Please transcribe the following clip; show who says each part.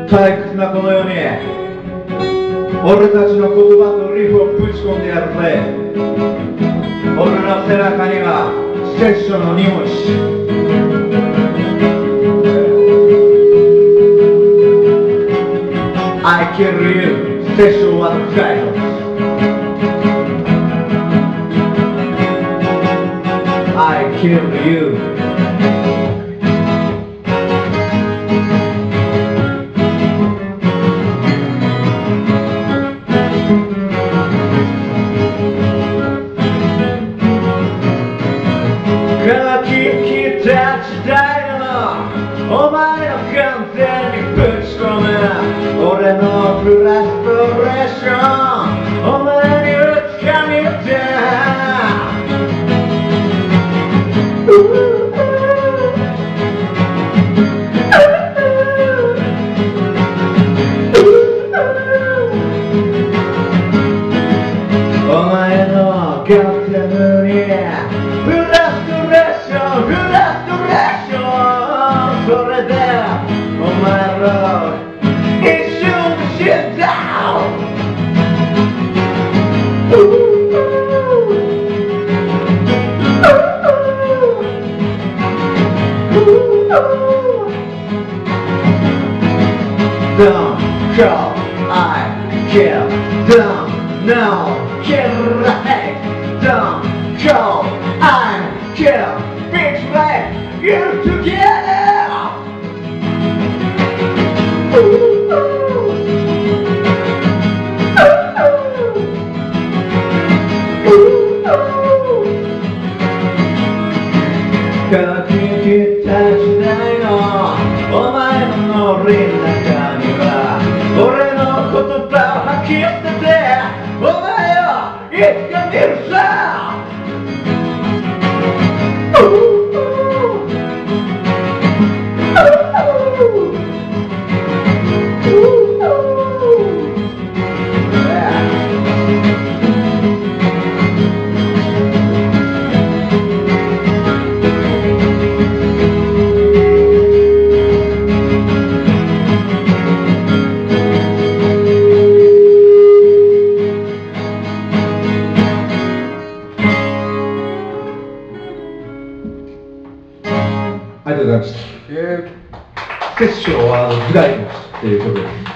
Speaker 1: 退屈なこの世に俺たちの言葉とリフをぶち込んでやるぜ。俺の背中には聖書の2文字。I kill you,聖書は使いの。I kill you. O前を完全にぶち込む俺のフラストレーションお前にぶつかみてお前のガッテムにフラストレーションフラストレーションそれでお前ら一瞬で死んだDon't call, I kill. Don't know, kill right. Don't call, I kill. Betray you together. Cause you touch the know. お前の脳裏の中には俺の言葉を吐き捨ててお前をいつか見るさありがとうございました。摂政は時代ということです。